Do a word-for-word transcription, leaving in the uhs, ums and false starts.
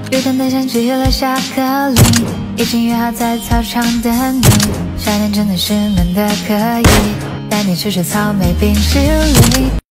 雨天的像寄了下课铃，已经约好在操场等你。夏天真的是闷得可以，带你吃吃草莓冰淇淋。